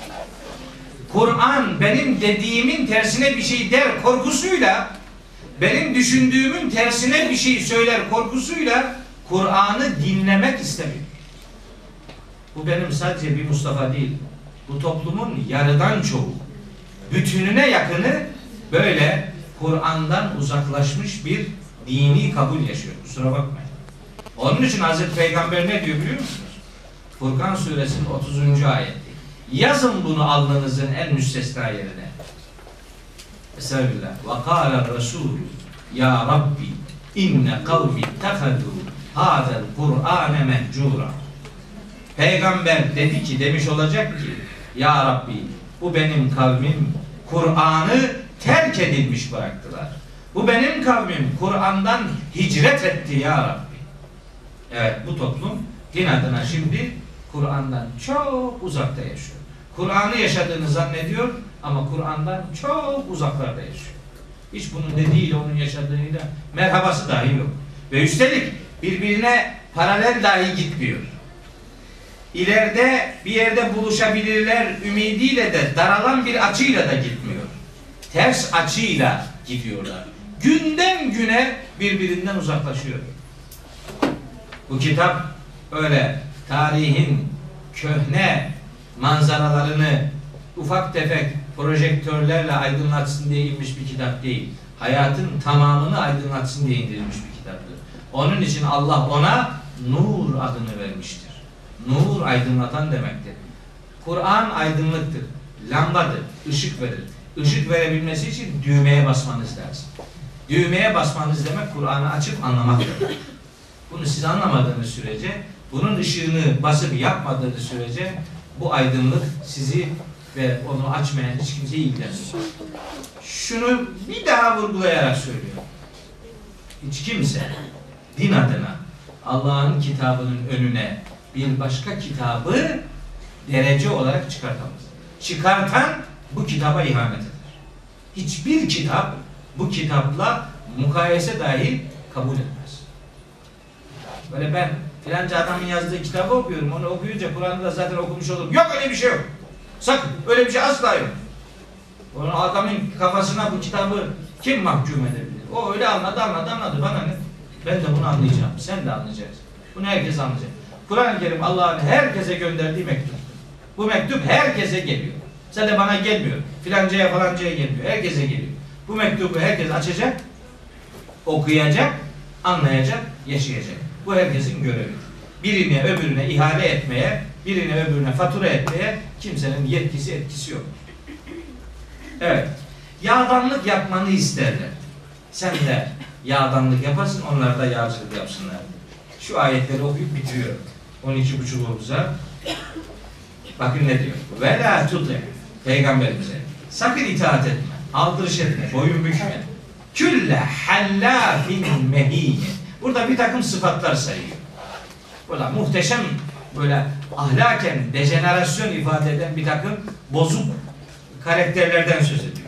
Kur'an benim dediğimin tersine bir şey der korkusuyla, benim düşündüğümün tersine bir şey söyler korkusuyla Kur'an'ı dinlemek istemiyor. Bu benim sadece bir Mustafa değil. Bu toplumun yarıdan çoğu, bütününe yakını böyle Kur'an'dan uzaklaşmış bir dini kabul yaşıyor. Kusura bakmayın. Onun için Hazreti Peygamber ne diyor biliyor musunuz? Furkan suresinin 30. ayeti. Yazın bunu alnınızın en müstesna yerine. Estağfirullah. Ve kâle Resulü ya Rabbi inne kavmi tehedû hâzel Kur'âne mehcûra. Peygamber dedi ki, demiş olacak ki, ya Rabbi bu benim kavmim Kur'an'ı terk edilmiş bıraktılar. Bu benim kavmim Kur'an'dan hicret etti ya Rabbi. Evet, bu toplum din adına şimdi Kur'an'dan çok uzakta yaşıyor. Kur'an'ı yaşadığını zannediyor ama Kur'an'dan çok uzaklarda yaşıyor. Hiç bunun dediğiyle onun yaşadığıyla merhabası dahi yok. Ve üstelik birbirine paralel dahi gitmiyor. İleride bir yerde buluşabilirler ümidiyle de daralan bir açıyla da gitmiyor. Ters açıyla gidiyorlar. Günden güne birbirinden uzaklaşıyor. Bu kitap öyle tarihin köhne manzaralarını ufak tefek projektörlerle aydınlatsın diye inmiş bir kitap değil. Hayatın tamamını aydınlatsın diye indirilmiş bir kitaptır. Onun için Allah ona nur adını vermiştir. Nur aydınlatan demektir. Kur'an aydınlıktır. lambadır, ışık verir. Işık verebilmesi için düğmeye basmanız lazım. Düğmeye basmanız demek Kur'an'ı açıp anlamak demek. Bunu siz anlamadığınız sürece, bunun ışığını basıp yapmadığınız sürece bu aydınlık sizi ve onu açmayan hiç kimseyi ilgilendirmez. Şunu bir daha vurgulayarak söylüyorum. Hiç kimse din adına Allah'ın kitabının önüne bir başka kitabı derece olarak çıkartamaz. Çıkartan bu kitaba ihanet eder. Hiçbir kitap bu kitapla mukayese dahi kabul etmez. Böyle ben filanca adamın yazdığı kitabı okuyorum. Onu okuyunca Kur'an'ı da zaten okumuş olurum. Yok, öyle bir şey yok. Sakın. Öyle bir şey asla yok. Onu adamın kafasına bu kitabı kim mahkum edebilir? O öyle anladı. Bana ne? Ben de bunu anlayacağım. Sen de anlayacaksın. Bunu herkes anlayacak. Kur'an-ı Kerim Allah'ın herkese gönderdiği mektup. Bu mektup herkese geliyor. Sadece bana gelmiyor. Filancaya falancaya gelmiyor. Herkese geliyor. Bu mektubu herkes açacak, okuyacak, anlayacak, yaşayacak. Bu herkesin görevi. Birine öbürüne ihale etmeye, birine öbürüne fatura etmeye kimsenin yetkisi etkisi yok. Evet. Yağdanlık yapmanı isterler. Sen de yağdanlık yaparsın, onlar da yağcılık yapsınlar. Şu ayetleri okuyup bitiriyorum. 12.5'umuza. Bakın ne diyor? Ve la tuti. Peygamberimize. Sakın itaat etme. Aldırış etme. Boyun bükme. Külle hallâfin mehîn. Burada bir takım sıfatlar sayıyor. Burada muhteşem böyle ahlaken dejenerasyon ifade eden bir takım bozuk karakterlerden söz ediyor.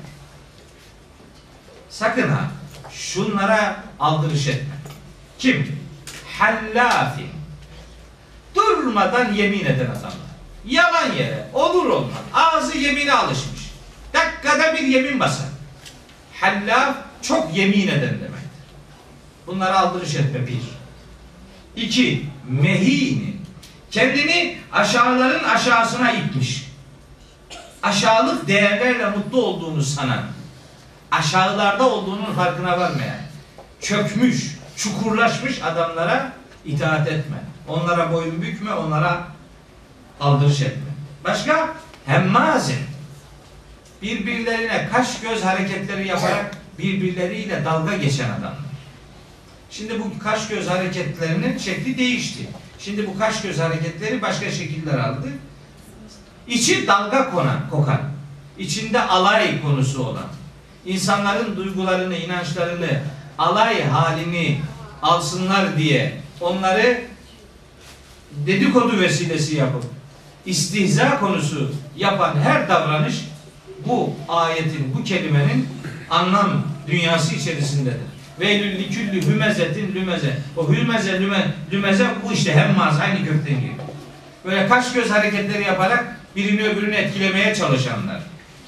Sakın ha şunlara aldırış etme. Kim? Hallâfin. Durmadan yemin eden adamlar. Yalan yere, olur olmaz. Ağzı yemine alışmış. Dakikada bir yemin basar. Hallâf çok yemin eden demektir. Bunlara aldırış etme bir. 2. Mehîn. Kendini aşağıların aşağısına itmiş. Aşağılık değerlerle mutlu olduğunu sanan, aşağılarda olduğunun farkına varmayan, çökmüş, çukurlaşmış adamlara itaat etme. Onlara boyun bükme, onlara aldırış etme. Başka? Hemmazin. Birbirlerine kaş göz hareketleri yaparak birbirleriyle dalga geçen adamlar. Şimdi bu kaş göz hareketlerinin şekli değişti. Şimdi bu kaş göz hareketleri başka şekiller aldı. İçi dalga kokan, içinde alay konusu olan, insanların duygularını, inançlarını, alay halini alsınlar diye onları dedikodu vesilesi yapıp istihza konusu yapan her davranış bu ayetin, bu kelimenin anlam dünyası içerisindedir. Veylül likülli hümezetin lümeze. O hümeze, lümeze bu işte hemmaz, aynı kökten geliyor. Böyle kaş göz hareketleri yaparak birini öbürünü etkilemeye çalışanlar.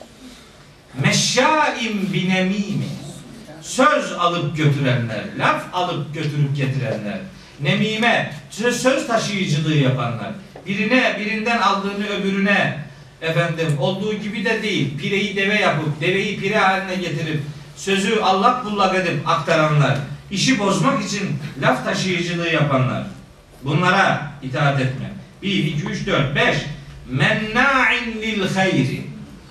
Meşşâim binemîmi. Söz alıp götürenler, laf alıp götürüp getirenler. Nemime, söz taşıyıcılığı yapanlar. Birinden aldığını öbürüne olduğu gibi de değil. Pireyi deve yapıp, deveyi pire haline getirip, sözü allak bullak edip aktaranlar. İşi bozmak için laf taşıyıcılığı yapanlar. Bunlara itaat etme. 1, 2, 3, 4, 5. Menna'in lil hayri.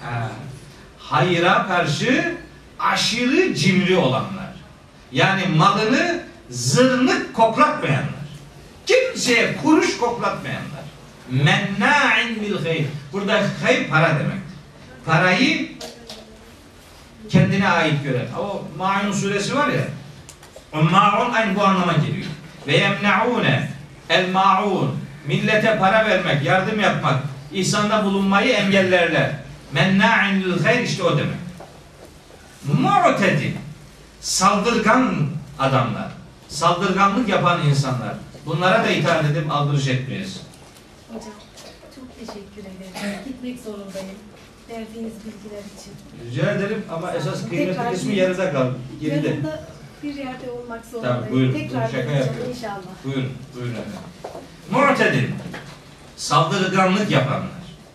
Hayra karşı aşırı cimri olanlar. Yani malını zırnık koklatmayanlar. Kimseye kuruş koklatmayanlar. Menna'in lil hayr. Burada hayr para demek. Parayı kendine ait gören. O Maun suresi var ya. O Maun aynı bu anlama geliyor. Ve yemna'une el maun. Millete para vermek, yardım yapmak, ihsanda bulunmayı engellerler. Menna'in lil hayr işte o demek. Mu'tedin. Saldırgan adamlar. Saldırganlık yapan insanlar. Bunlara da itaat edip aldırış etmeyiz. Hocam çok teşekkür ederim. Gitmek zorundayım. Verdiğiniz bilgiler için. Rica ederim ama esas kıymetli Tekrar kısmı yarıda kaldı. Geride. Yanında bir yerde olmak zorundayım. Tamam, buyurun. Tekrar Şaka yapacağım yapıyorum. inşallah. Buyurun efendim. Mu'tedin. Saldırganlık yapanlar.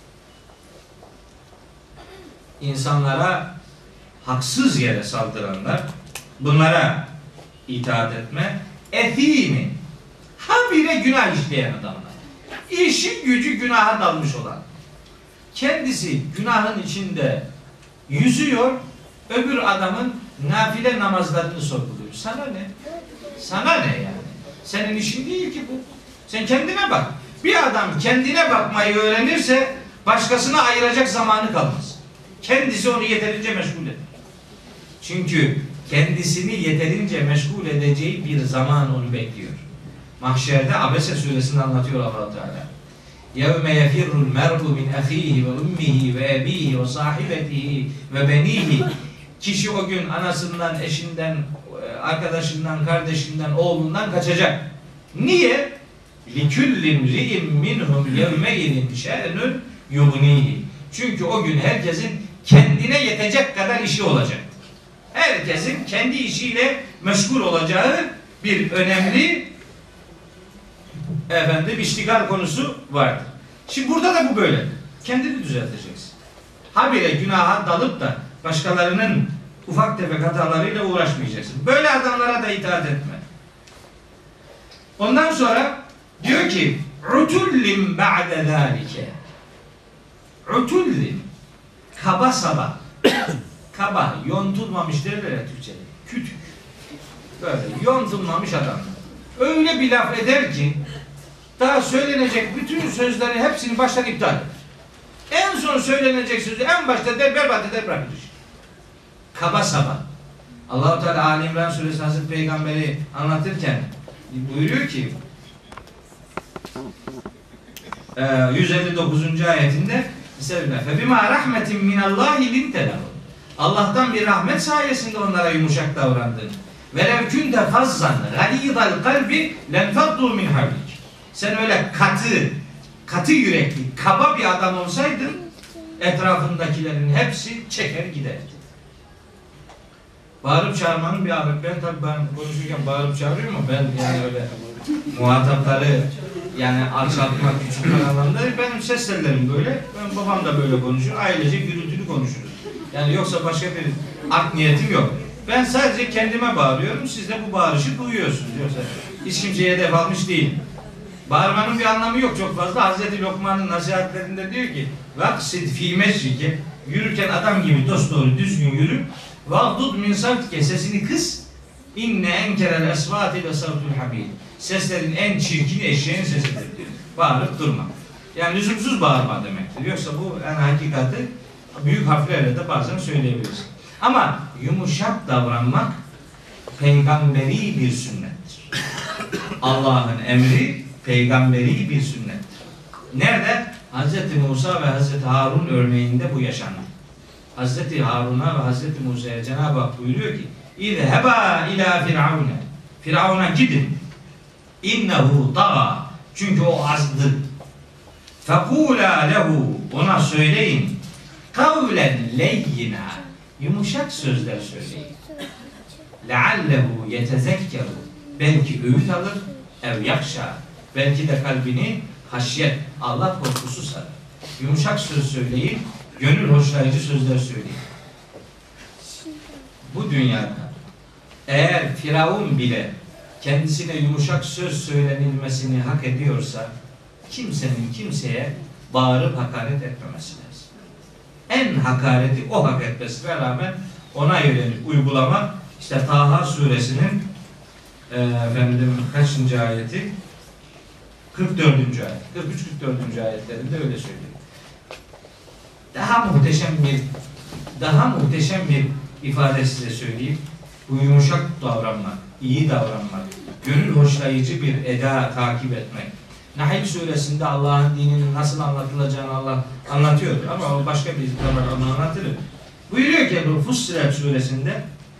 İnsanlara haksız yere saldıranlar. Bunlara itaat etme. Ethimi. Habire günah işleyen adamlar. İşi gücü günaha dalmış olan. kendisi günahın içinde yüzüyor, öbür adamın nafile namazlarını sorguluyor. Sana ne? Sana ne yani? Senin işin değil ki bu. Sen kendine bak. Bir adam kendine bakmayı öğrenirse başkasına ayıracak zamanı kalmaz. Kendisi onu yeterince meşgul eder. Çünkü kendisini yeterince meşgul edeceği bir zaman onu bekliyor. Mahşerde Abese suresinde anlatıyor Allah-u Teala. يَوْمَ يَفِرُّ الْمَرْءُ مِنْ أَخِيهِ وَأُمِّهِ وَأَبِيهِ وَصَاحِبَتِهِ وَبَنِيهِ. Kişi o gün anasından, eşinden, arkadaşından, kardeşinden, oğlundan kaçacak. Niye? لِكُلِّ مْرِئٍ مِّنْهُمْ يَوْمَئِذٍ شَأْنٌ يُغْنِيهِ. Çünkü o gün herkesin kendine yetecek kadar işi olacak. Herkesin kendi işiyle meşgul olacağı bir önemli iştigal konusu vardır. Şimdi burada da bu böyle. Kendini düzelteceksin. Habire günaha dalıp da başkalarının ufak tefek hatalarıyla uğraşmayacaksın. Böyle adamlara da itaat etme. Ondan sonra diyor ki utullim ba'de zâlike. Utullim kaba saba. Kaba, yontulmamış derler ya Türkçe'de. Kütük. Böyle yontulmamış adam. Öyle bir laf eder ki daha söylenecek bütün sözlerin hepsini baştan iptal eder. En son söylenecek sözü en başta der, berbat eder, bırakır. Kaba saba. Allah-u Teala Ali İmran suresi Hazreti Peygamber'i anlatırken buyuruyor ki 159. ayetinde فَبِمَا رَحْمَةٍ مِنَ اللّٰهِ لِنْتَ لَهُ. Allah'tan bir rahmet sayesinde onlara yumuşak davrandın. وَلَوْ كُنْتَ فَزَّنْ غَلِيظَ الْقَلْبِ لَنْفَضُّوا مِنْ حَوْلِكَ. Sen öyle katı yürekli, kaba bir adam olsaydın etrafındakilerin hepsi çeker giderdi. Bağırıp çağırmanın bir adı. Ben konuşurken bağırıp çağırıyorum ama ben yani öyle muhatapları yani alçaltmak, küçültmek anlamında değil. Benim ses tellerim böyle. Ben babam da böyle konuşuyor. Ailece gürültülü konuşuruz. Yani yoksa başka bir art niyetim yok. Ben sadece kendime bağırıyorum. Siz de bu bağırışı duyuyorsunuz. Yoksa hiç kimseye hedef almış değilim. Bağırmanın bir anlamı yok çok fazla. Hazreti Lokman'ın nasihatlerinde diyor ki vaksid fî mescike, yürürken adam gibi dosdoğru düzgün yürü. Vagdud min savtike, sesini kıs. İnne enkerel esvâti ve savtul habîl. Seslerin en çirkin eşeğin sesidir diyor. Bağırıp durma. Yani lüzumsuz bağırma demektir. Yoksa bu en hakikati büyük harflerle de bazen söyleyebilirsin. Ama yumuşak davranmak peygamberi bir sünnettir. Allah'ın emri peygamberi bir sünnettir. Nerede? Hazreti Musa ve Hazreti Harun örneğinde bu yaşanır. Hazreti Harun'a ve Hazreti Musa'ya Cenab-ı Hak buyuruyor ki İzheba ila firavune. Firavun'a gidin. İnnehu dağa. Çünkü o azdı. Fekula lehu. Ona söyleyin. Kavlen leyyina. Yumuşak sözler söyleyin. Leallehu yetezekkeru. Belki öğüt alır. Ev yakşa. Belki de kalbini haşyet, Allah korkusu sarar. Yumuşak söz söyleyin. Gönül hoşlayıcı sözler söyleyin. Bu dünyada eğer Firavun bile kendisine yumuşak söz söylenilmesini hak ediyorsa kimsenin kimseye bağırıp hakaret etmemesi lazım. En hakareti o hak etmesine rağmen ona yönelik uygulama işte Taha suresinin kaçıncı ayeti? 44. ayet. 43-44. ayetlerinde öyle söylüyor. Daha muhteşem bir ifade size söyleyeyim. Bu yumuşak davranmak, iyi davranmak, gönül hoşlayıcı bir eda takip etmek. Nahl suresinde Allah'ın dininin nasıl anlatılacağını Allah anlatıyor ama o başka bir zaman anlatılır. Buyuruyor ki bu Fussilet suresinde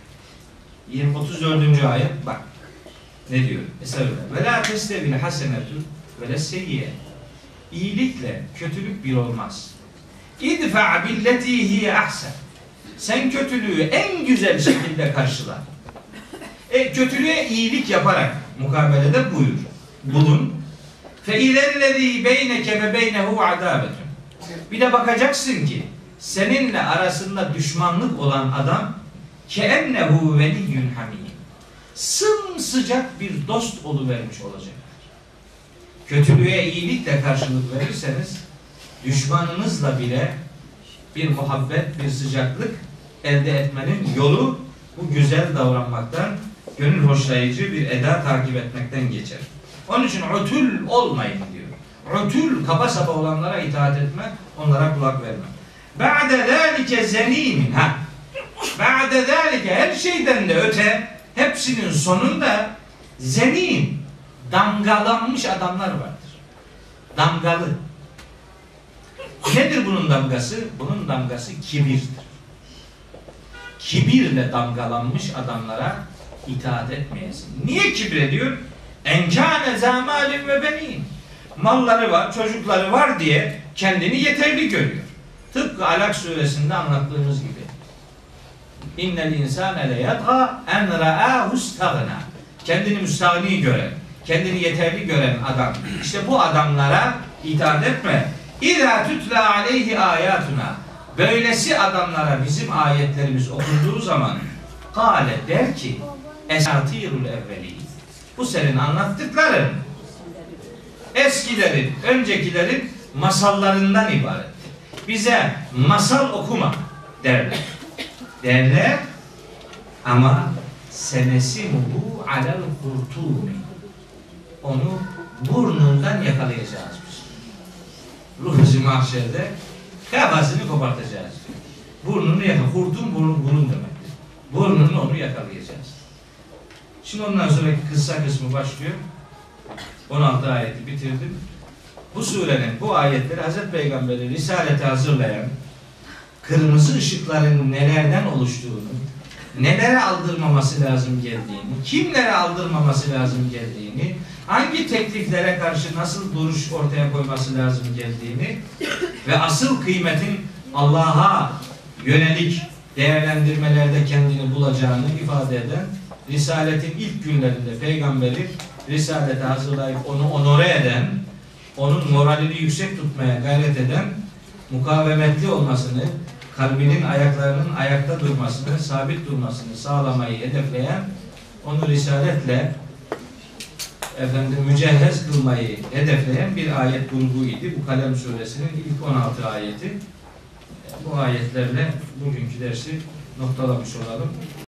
34. ayet bak ne diyor? Mesela ve la testevil hasenetu ve la seyyiye. İyilikle kötülük bir olmaz. İdfa billeti hiye ahsen. Sen kötülüğü en güzel şekilde karşıla. Kötülüğe iyilik yaparak mukabelede bulun. Fe izellezî beyneke ve beynehu adâbetun. Bir de bakacaksın ki seninle arasında düşmanlık olan adam keennehu veliyyun hamîm. Sımsıcak bir dost oluvermiş olacak. Kötülüğe iyilikle karşılık verirseniz düşmanınızla bile bir muhabbet, bir sıcaklık elde etmenin yolu bu güzel davranmaktan, gönül hoşlayıcı bir eda takip etmekten geçer. Onun için ötül olmayın diyor. Ötül, kaba saba olanlara itaat etme, onlara kulak verme. Ba'de zâlike zenîmin. Ba'de zâlike, her şeyden de öte, hepsinin sonunda zenin, damgalanmış adamlar vardır. Damgalı. Nedir bunun damgası? Bunun damgası kibirdir. Kibirle damgalanmış adamlara itaat etmeyesin. Niye kibir ediyor? Enkâne zâmâlim ve benin. Malları var, çocukları var diye kendini yeterli görüyor. Tıpkı Alak suresinde anlattığımız gibi. İnnel insâne le yadgâ en ra'âhu istagna. Kendini müstahni gören, kendini yeterli gören adam. İşte bu adamlara itaat etme. İzâ tutla aleyhi âyâtuna. Böylesi adamlara bizim ayetlerimiz okunduğu zaman kâle der ki esatirul evvelîn. Bu senin anlattıkların eskilerin, öncekilerin masallarından ibaret. Bize masal okuma derler. Derler ama senesimuhu alel hurtumi. Onu burnundan yakalayacağız biz. Ruh-u mahşerde kafasını kopartacağız diyor. Burnunu hurtum burun demektir. Burnunu onu yakalayacağız. Şimdi ondan sonraki kıssa kısmı başlıyor. 16 ayeti bitirdim. Bu surenin, bu ayetleri Hazreti Peygamber'i Risalete hazırlayan, kırmızı ışıkların nelerden oluştuğunu, nelere aldırmaması lazım geldiğini, kimlere aldırmaması lazım geldiğini, hangi tekliflere karşı nasıl duruş ortaya koyması lazım geldiğini ve asıl kıymetin Allah'a yönelik değerlendirmelerde kendini bulacağını ifade eden, Risaletin ilk günlerinde Peygamberi Risalete hazırlayıp onu onore eden, onun moralini yüksek tutmaya gayret eden, mukavemetli olmasını, kalbinin ayaklarının ayakta durmasını, sabit durmasını sağlamayı hedefleyen, onu risaletle mücehhez kılmayı hedefleyen bir ayet grubu idi. Bu Kalem suresinin ilk 16 ayeti. Bu ayetlerle bugünkü dersi noktalamış olalım.